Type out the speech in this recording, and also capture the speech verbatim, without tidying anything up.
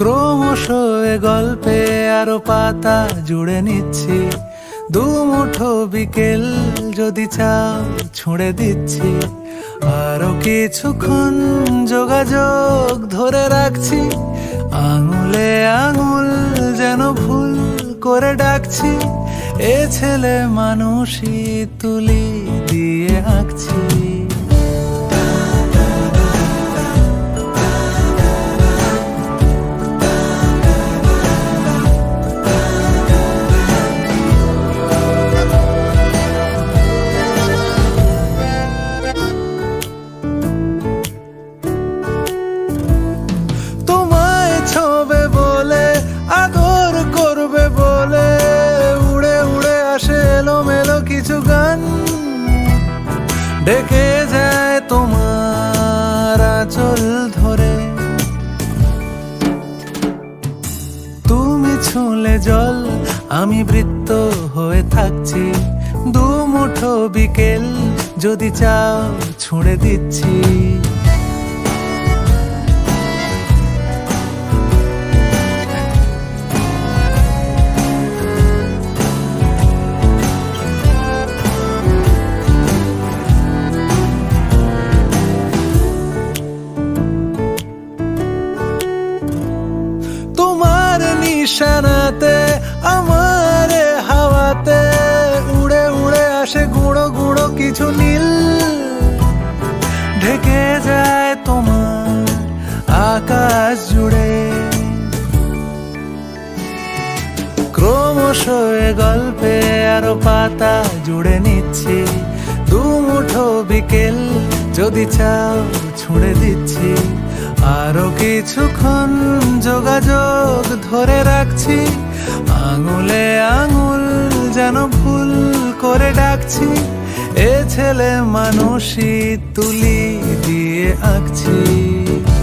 ক্রমশ এ গল্পে আরো পাতা জুড়ে নিচ্ছি, দুমুঠো বিকেল যদি চাও ছুঁড়ে দিচ্ছি। আরো কিছুক্ষণ যোগাযোগ ধরে রাখছি, আঙুলে আঙুল যেন ভুল করে ডাকছি। এ ছেলে মানুষই তুলি দিয়ে আঁকছি। ছোবে বলে আদর করবে বলে উড়ে উড়ে আসে এলোমেলো কিছু গান, ডেকে যায় তোমার আঁচল ধরে। তুমি ছুঁলে জল, আমি বৃত্ত হয়ে থাকছি, দুমুঠো বিকেল যদি চাও ছুঁড়ে দিচ্ছি। তোমার নিশানাতে আমার হাওয়াতে উড়ে উড়ে আসে গুঁড়ো গুঁড়ো কিছু নীল, ঢেকে যায় তোমার আকাশ জুড়ে। ক্রমশ এ গল্পে আরো পাতা জুড়ে নিচ্ছি, দুমুঠো বিকেল যদি চাও ছুঁড়ে দিচ্ছি। আরো কিছুক্ষণ যোগাযোগ ধরে রাখছি, আঙুলে আঙুল যেন ভুল করে ডাকছি। এ ছেলে মানুষই তুলি দিয়ে আঁকছি।